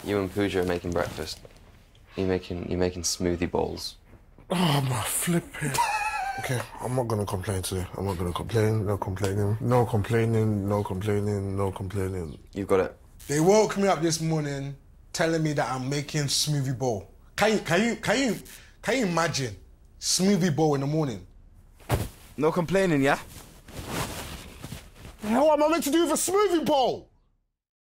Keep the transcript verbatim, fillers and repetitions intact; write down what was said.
You and Pooja are making breakfast. You're making, you're making smoothie bowls. Oh, my flipping. Okay, I'm not gonna complain today. I'm not gonna complain, no complaining. No complaining, no complaining, no complaining. You've got it. They woke me up this morning telling me that I'm making smoothie bowl. Can you, can you, can you, can you imagine smoothie bowl in the morning? No complaining, yeah? What am I meant to do with a smoothie bowl?